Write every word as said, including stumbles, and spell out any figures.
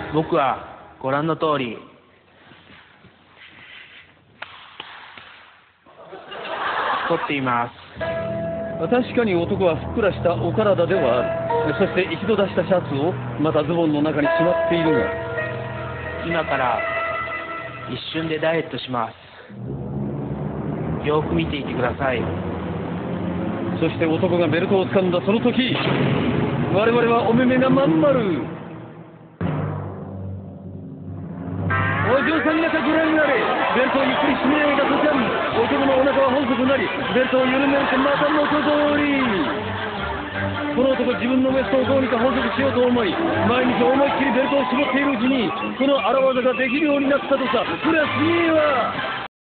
僕はご覧の通り太っています。 確かに男はふっくらしたお体ではある。そして一度出したシャツをまたズボンの中にしまっているが、 今から一瞬でダイエットします。よく見ていてください。 そして男がベルトを掴んだその時、我々はお目目がまん丸。お嬢さん方ご覧になれ。ベルトをゆっくり締め上げた途端、男のお腹は細くなり、ベルトを緩めるとまた元通り。この男、自分のウエストをどうにか細くしようと思い、毎日思いっきりベルトを絞っているうちに、その荒技ができるようになったとさ。これはすげえわ。